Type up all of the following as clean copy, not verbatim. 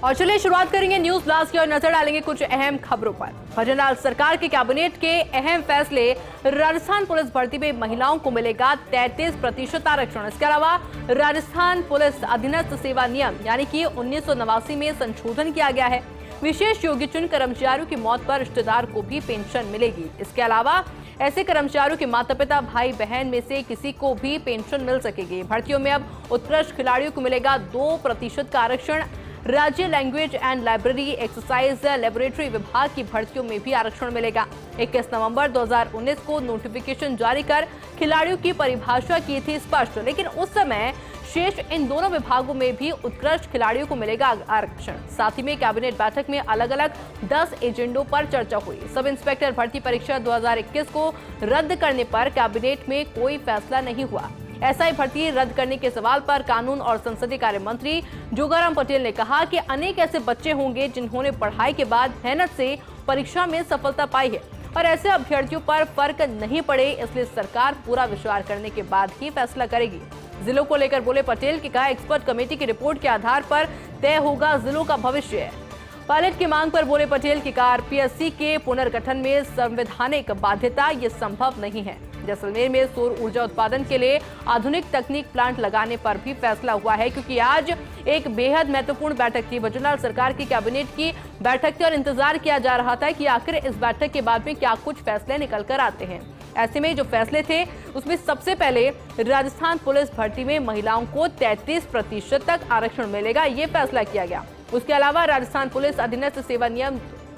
और चलिए शुरुआत करेंगे न्यूज ब्लास्ट की और नजर डालेंगे कुछ अहम खबरों पर। भजनलाल सरकार के कैबिनेट के अहम फैसले। राजस्थान पुलिस भर्ती में महिलाओं को मिलेगा 33% आरक्षण। इसके अलावा राजस्थान पुलिस अधीनस्थ सेवा नियम यानी कि 1989 में संशोधन किया गया है। विशेष योग्यचुन कर्मचारियों की मौत पर रिश्तेदार को भी पेंशन मिलेगी। इसके अलावा ऐसे कर्मचारियों के माता पिता भाई बहन में से किसी को भी पेंशन मिल सकेगी। भर्तियों में अब उत्कृष्ट खिलाड़ियों को मिलेगा 2% का आरक्षण। राज्य language and library exercise laboratory विभाग की भर्तियों में भी आरक्षण मिलेगा। 21 नवंबर 2019 को नोटिफिकेशन जारी कर खिलाड़ियों की परिभाषा की थी स्पष्ट, लेकिन उस समय शेष इन दोनों विभागों में भी उत्कृष्ट खिलाड़ियों को मिलेगा आरक्षण। साथ ही में कैबिनेट बैठक में अलग अलग 10 एजेंडों पर चर्चा हुई। सब इंस्पेक्टर भर्ती परीक्षा 2021 को रद्द करने पर कैबिनेट में कोई फैसला नहीं हुआ। एसआई भर्ती रद्द करने के सवाल पर कानून और संसदीय कार्य मंत्री जोगाराम पटेल ने कहा कि अनेक ऐसे बच्चे होंगे जिन्होंने पढ़ाई के बाद मेहनत से परीक्षा में सफलता पाई है और ऐसे अभ्यर्थियों पर फर्क नहीं पड़े, इसलिए सरकार पूरा विचार करने के बाद ही फैसला करेगी। जिलों को लेकर बोले पटेल कि कहा एक्सपर्ट कमेटी की रिपोर्ट के आधार पर तय होगा जिलों का भविष्य। पायलट की मांग पर बोले पटेल कि आरपीएससी के पुनर्गठन में संवैधानिक बाध्यता ये संभव नहीं है। जैसलमेर में सौर ऊर्जा उत्पादन के लिए आधुनिक तकनीक प्लांट लगाने पर भी फैसला हुआ है, क्योंकि आज एक बेहद महत्वपूर्ण बैठक थी। भजनलाल सरकार की कैबिनेट की बैठक थी और इंतजार किया जा रहा था कि आखिर इस बैठक के बाद में क्या कुछ फैसले निकल कर आते हैं। ऐसे में जो फैसले थे उसमें सबसे पहले राजस्थान पुलिस भर्ती में महिलाओं को 33% तक आरक्षण मिलेगा, ये फैसला किया गया। उसके अलावा राजस्थान पुलिस अधीनस्थ सेवा नियम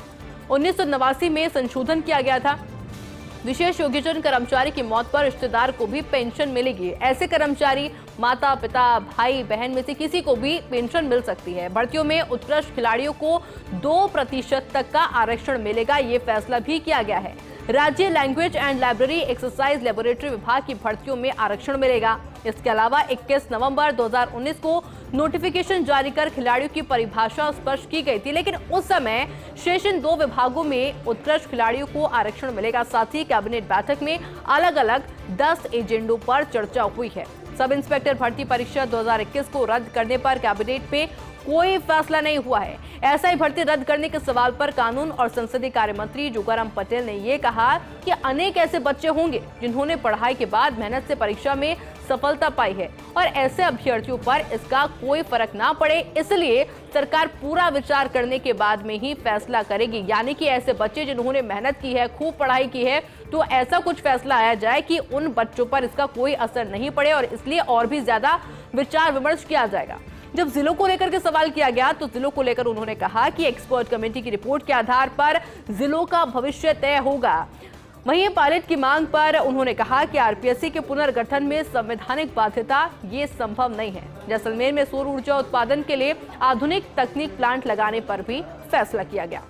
1989 में संशोधन किया गया था। विशेष योग्यचुन कर्मचारी की मौत पर रिश्तेदार को भी पेंशन मिलेगी। ऐसे कर्मचारी माता पिता भाई बहन में से किसी को भी पेंशन मिल सकती है। भर्तियों में उत्कृष्ट खिलाड़ियों को 2% तक का आरक्षण मिलेगा, ये फैसला भी किया गया है। राज्य language and library exercise laboratory विभाग की भर्तियों में आरक्षण मिलेगा। इसके अलावा 21 नवंबर 2019 को नोटिफिकेशन जारी कर खिलाड़ियों की परिभाषा स्पष्ट की गई थी, लेकिन उस समय शेष इन 2 विभागों में उत्कृष्ट खिलाड़ियों को आरक्षण मिलेगा। साथ ही कैबिनेट बैठक में अलग अलग 10 एजेंडों पर चर्चा हुई है। सब इंस्पेक्टर भर्ती परीक्षा 2021 को रद्द करने पर कैबिनेट में कोई फैसला नहीं हुआ है। एसआई भर्ती रद्द करने के सवाल पर कानून और संसदीय कार्य मंत्री जोगाराम पटेल ने ये कहा कि अनेक ऐसे बच्चे होंगे जिन्होंने पढ़ाई के बाद मेहनत से परीक्षा में सफलता पाई है और ऐसे अभ्यर्थियों पर इसका कोई फर्क ना पड़े, इसलिए सरकार पूरा विचार करने के बाद में ही फैसला करेगी। यानी कि ऐसे बच्चे जिन्होंने मेहनत की है, खूब पढ़ाई की है, तो ऐसा कुछ फैसला आया जाए कि उन बच्चों पर इसका कोई असर नहीं पड़े और इसलिए और भी ज्यादा विचार विमर्श किया जाएगा। जब जिलों को लेकर के सवाल किया गया तो जिलों को लेकर उन्होंने कहा कि एक्सपर्ट कमेटी की रिपोर्ट के आधार पर जिलों का भविष्य तय होगा। वहीं पायलट की मांग पर उन्होंने कहा कि आरपीएससी के पुनर्गठन में संवैधानिक बाध्यता ये संभव नहीं है। जैसलमेर में सौर ऊर्जा उत्पादन के लिए आधुनिक तकनीक प्लांट लगाने पर भी फैसला किया गया।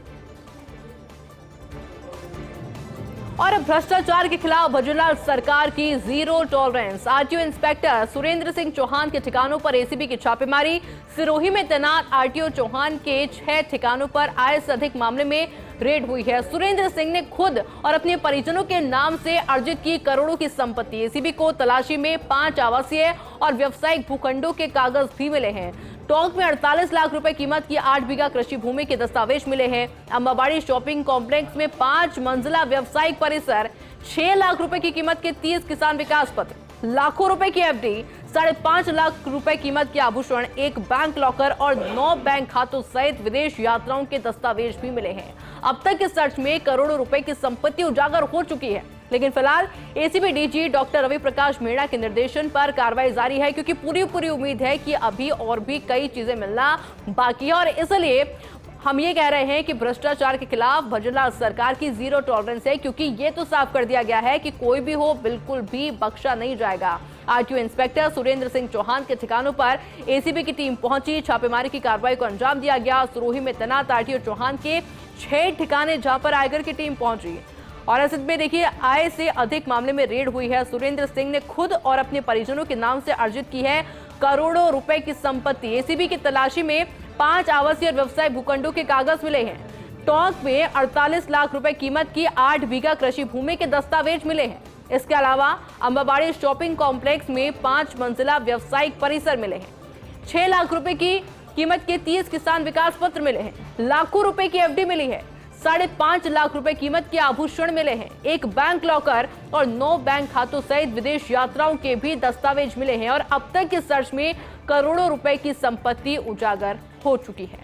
और भ्रष्टाचार के खिलाफ भजनलाल सरकार की zero tolerance. RTO inspector Surendra Singh Chauhan के ठिकानों पर एसीबी की छापेमारी। सिरोही में तैनात आरटीओ चौहान के 6 ठिकानों पर आय से अधिक मामले में रेड हुई है। सुरेंद्र सिंह ने खुद और अपने परिजनों के नाम से अर्जित की करोड़ों की संपत्ति। एसीबी को तलाशी में 5 आवासीय और व्यावसायिक भूखंडों के कागज भी मिले हैं। टोंक में 48 लाख रुपए कीमत की 8 बीघा कृषि भूमि के दस्तावेज मिले हैं। अंबाबाड़ी शॉपिंग कॉम्प्लेक्स में 5 मंजिला व्यवसायिक परिसर, 6 लाख रुपए की कीमत के 30 किसान विकास पत्र, लाखों रुपए की एफडी, 5.5 लाख रुपए कीमत के आभूषण, 1 बैंक लॉकर और 9 बैंक खातों सहित विदेश यात्राओं के दस्तावेज भी मिले हैं। अब तक इस सर्च में करोड़ों रुपए की संपत्ति उजागर हो चुकी है, लेकिन फिलहाल ACB DG doctor Ravi Prakash Meena के निर्देशन पर कार्रवाई जारी है, क्योंकि पूरी उम्मीद है कि अभी और भी कई चीजें मिलना बाकी है और इसलिए हम ये कह रहे हैं कि भ्रष्टाचार के खिलाफ भजनलाल सरकार की जीरो टॉलरेंस है, क्योंकि ये तो साफ कर दिया गया है कि कोई भी हो बिल्कुल भी बख्शा नहीं जाएगा। आरटीओ इंस्पेक्टर सुरेंद्र सिंह चौहान के ठिकानों पर एसीबी की टीम पहुंची। छापेमारी की कार्रवाई को अंजाम दिया गया। सिरोही में तैनात आरटीओ चौहान के 6 ठिकाने जहां पर आयकर की टीम पहुंची और ऐसे में देखिए आय से अधिक मामले में रेड हुई है। सुरेंद्र सिंह ने खुद और अपने परिजनों के नाम से अर्जित की है करोड़ों रुपए की संपत्ति। एसीबी की तलाशी में 5 आवासीय और व्यवसाय भूखंडों के कागज मिले हैं। टोंक में 48 लाख रुपए कीमत की 8 बीघा कृषि भूमि के दस्तावेज मिले हैं। इसके अलावा अंबाबाड़ी शॉपिंग कॉम्प्लेक्स में 5 मंजिला व्यवसायिक परिसर मिले हैं। 6 लाख रुपए की कीमत के 30 किसान विकास पत्र मिले हैं। लाखों रुपए की एफडी मिली है। 5.5 लाख रुपए कीमत के आभूषण मिले हैं। एक बैंक लॉकर और 9 बैंक खातों सहित विदेश यात्राओं के भी दस्तावेज मिले हैं और अब तक की सर्च में करोड़ों रुपए की संपत्ति उजागर हो चुकी है।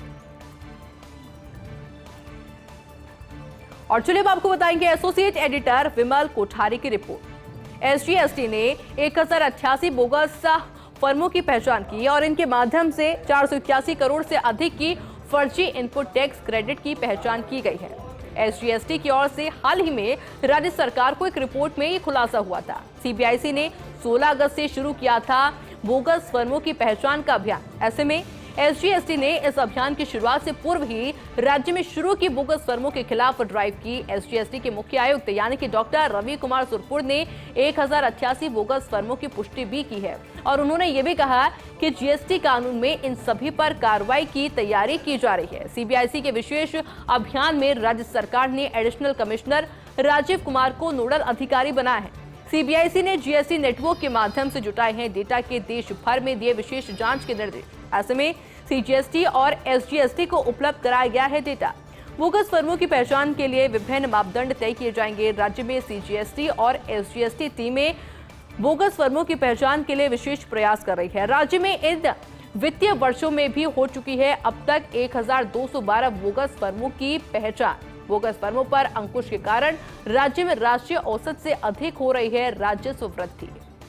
और चलिए अब आपको बताएंगे एसोसिएट एडिटर विमल कोठारी की रिपोर्ट। एसजीएसटी ने 1088 बोगस फर्मों की पहचान की और इनके माध्यम से 481 करोड़ से अधिक की फर्जी इनपुट टैक्स क्रेडिट की पहचान की गई है। एसजीएसटी की ओर से हाल ही में राज्य सरकार को एक रिपोर्ट में ये खुलासा हुआ था। सीबीआईसी ने 16 अगस्त से शुरू किया था बोगस फर्मों की पहचान का अभियान। ऐसे में एसजीएसटी ने इस अभियान की शुरुआत से पूर्व ही राज्य में शुरू की बोगस फर्मों के खिलाफ ड्राइव की। एसजीएसटी के मुख्य आयुक्त यानी कि डॉक्टर रवि कुमार सुरपुर ने 1088 बोगस फर्मों की पुष्टि भी की है और उन्होंने ये भी कहा कि जीएसटी कानून में इन सभी पर कार्रवाई की तैयारी की जा रही है। सीबीआईसी के विशेष अभियान में राज्य सरकार ने एडिशनल कमिश्नर राजीव कुमार को नोडल अधिकारी बनाया है। सीबीआईसी ने जीएसटी नेटवर्क के माध्यम से जुटाए हैं डेटा के देश भर में दिए विशेष जांच के निर्देश। ऐसे में सीजीएसटी और एसजीएसटी को उपलब्ध कराया गया है डेटा। बोगस फर्मों की पहचान के लिए विभिन्न मापदंड तय किए जाएंगे। राज्य में सीजीएसटी और एसजीएसटी टीमें बोगस फर्मों की पहचान के लिए विशेष प्रयास कर रही है। राज्य में इन वित्तीय वर्षों में भी हो चुकी है अब तक 1212 बोगस फर्मों की पहचान। बोगस फर्मों पर अंकुश के कारण राज्य में राष्ट्रीय औसत से अधिक हो रही है राजस्व वृद्धि।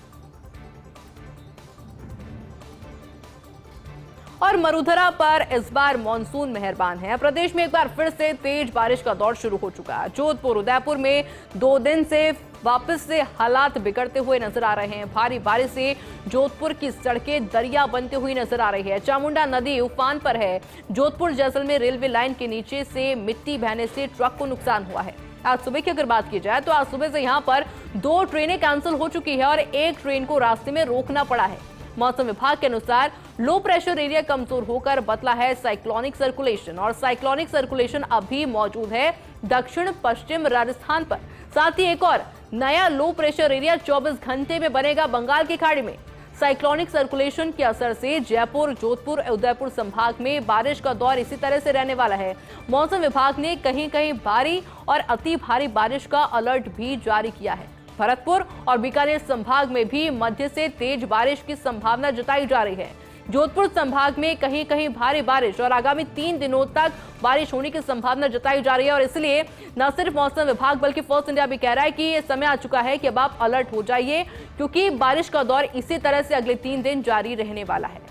और मरुधरा पर इस बार मानसून मेहरबान है। प्रदेश में एक बार फिर से तेज बारिश का दौर शुरू हो चुका है। जोधपुर उदयपुर में 2 दिन से वापस से हालात बिगड़ते हुए नजर आ रहे हैं। भारी बारिश से जोधपुर की सड़कें दरिया बनती हुई नजर आ रही है। चामुंडा नदी उफान पर है। जोधपुर जैसलमेर रेलवे लाइन के नीचे से मिट्टी बहने से ट्रक को नुकसान हुआ है। आज सुबह की अगर बात की जाए तो आज सुबह से यहां पर 2 ट्रेनें कैंसिल हो चुकी है और एक ट्रेन को रास्ते में रोकना पड़ा है। मौसम विभाग के अनुसार लो प्रेशर एरिया कमजोर होकर बदला है साइक्लोनिक सर्कुलेशन और साइक्लोनिक सर्कुलेशन अभी मौजूद है दक्षिण पश्चिम राजस्थान पर। साथ ही एक और नया लो प्रेशर एरिया 24 घंटे में बनेगा बंगाल की खाड़ी में। साइक्लोनिक सर्कुलेशन के असर से जयपुर, जोधपुर, उदयपुर संभाग में बारिश का दौर इसी तरह से रहने वाला है। मौसम विभाग ने कहीं कहीं भारी और अति भारी बारिश का अलर्ट भी जारी किया है। भरतपुर और बीकानेर संभाग में भी मध्य से तेज बारिश की संभावना जताई जा रही है। जोधपुर संभाग में कहीं कहीं भारी बारिश और आगामी 3 दिनों तक बारिश होने की संभावना जताई जा रही है और इसलिए न सिर्फ मौसम विभाग बल्कि फर्स्ट इंडिया भी कह रहा है कि ये समय आ चुका है कि अब आप अलर्ट हो जाइए क्योंकि बारिश का दौर इसी तरह से अगले 3 दिन जारी रहने वाला है।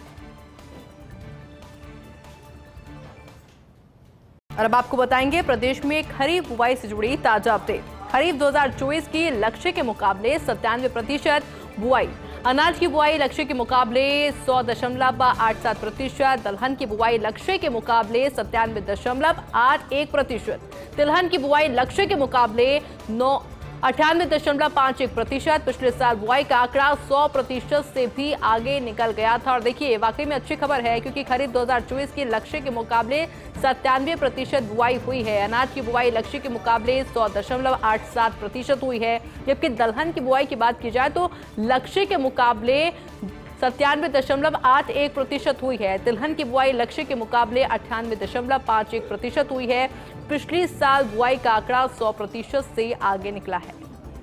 और अब आपको बताएंगे प्रदेश में खरीफ बुआई से जुड़ी ताजा अपडेट। खरीफ 2024 की लक्ष्य के मुकाबले 97% बुआई। अनाज की बुआई लक्ष्य के मुकाबले 100.87%। दलहन की बुआई लक्ष्य के मुकाबले 97.81%। तिलहन की बुआई लक्ष्य के मुकाबले 98.51%। पिछले साल बुआई का आंकड़ा 100% से भी आगे निकल गया था। और देखिए वाकई में अच्छी खबर है क्योंकि खरीफ 2024 के लक्ष्य के मुकाबले 97% बुआई हुई है। अनाज की बुआई लक्ष्य के मुकाबले 100.87% हुई है। जबकि दलहन की बुआई की बात की जाए तो लक्ष्य के मुकाबले 97.81% हुई है। तिलहन की बुआई लक्ष्य के मुकाबले 98.51% हुई है। पिछले साल बुआई का आंकड़ा 100% से आगे निकला है।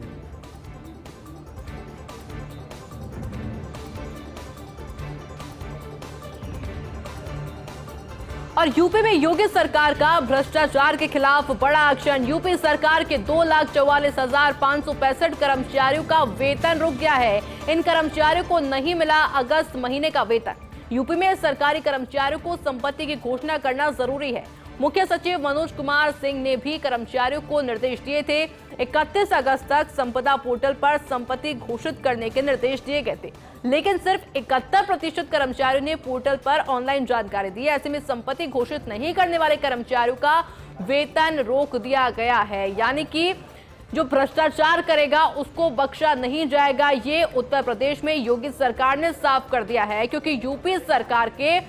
और यूपी में योगी सरकार का भ्रष्टाचार के खिलाफ बड़ा एक्शन। यूपी सरकार के 2,44,565 कर्मचारियों का वेतन रुक गया है। इन कर्मचारियों को नहीं मिला अगस्त महीने का वेतन। यूपी में सरकारी कर्मचारियों को संपत्ति की घोषणा करना जरूरी है। मुख्य सचिव मनोज कुमार सिंह ने भी कर्मचारियों को निर्देश दिए थे। 31 अगस्त तक संपदा पोर्टल पर संपत्ति घोषित करने के निर्देश दिए गए थे, लेकिन सिर्फ 71% कर्मचारियों ने पोर्टल पर ऑनलाइन जानकारी दी। ऐसे में संपत्ति घोषित नहीं करने वाले कर्मचारियों का वेतन रोक दिया गया है। यानी कि जो भ्रष्टाचार करेगा उसको बख्शा नहीं जाएगा। ये उत्तर प्रदेश में योगी सरकार ने साफ कर दिया है क्योंकि यूपी सरकार के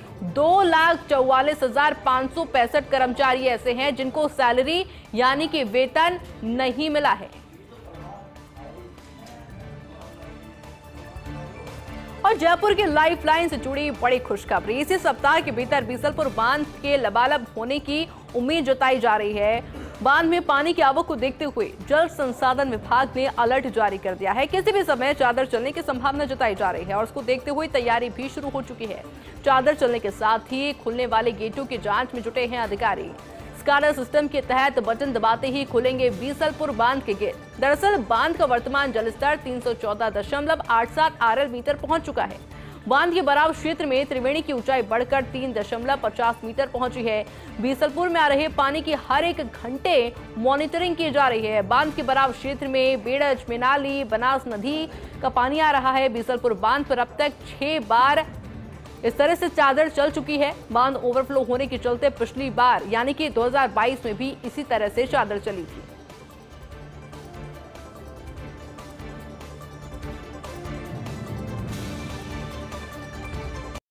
2,44,565 कर्मचारी ऐसे हैं जिनको सैलरी यानी कि वेतन नहीं मिला है। और जयपुर की लाइफलाइन से जुड़ी बड़ी खुशखबरी। इसी सप्ताह के भीतर बीसलपुर बांध के लबालब होने की उम्मीद जताई जा रही है। बांध में पानी की आवक को देखते हुए जल संसाधन विभाग ने अलर्ट जारी कर दिया है। किसी भी समय चादर चलने की संभावना जताई जा रही है और उसको देखते हुए तैयारी भी शुरू हो चुकी है। चादर चलने के साथ ही खुलने वाले गेटों की जांच में जुटे हैं अधिकारी। स्काडा सिस्टम के तहत बटन दबाते ही खुलेंगे बीसलपुर बांध के गेट। दरअसल बांध का वर्तमान जलस्तर 314.87 RL मीटर पहुंच चुका है। बांध के बराव क्षेत्र में त्रिवेणी की ऊंचाई बढ़कर 3.50 मीटर पहुंची है। बीसलपुर में आ रहे पानी की हर एक घंटे मॉनिटरिंग की जा रही है। बांध के बराव क्षेत्र में बेड़ज, मेनाली, बनास नदी का पानी आ रहा है। बीसलपुर बांध पर अब तक 6 बार इस तरह से चादर चल चुकी है। बांध ओवरफ्लो होने के चलते पिछली बार यानी कि 2022 में भी इसी तरह से चादर चली थी।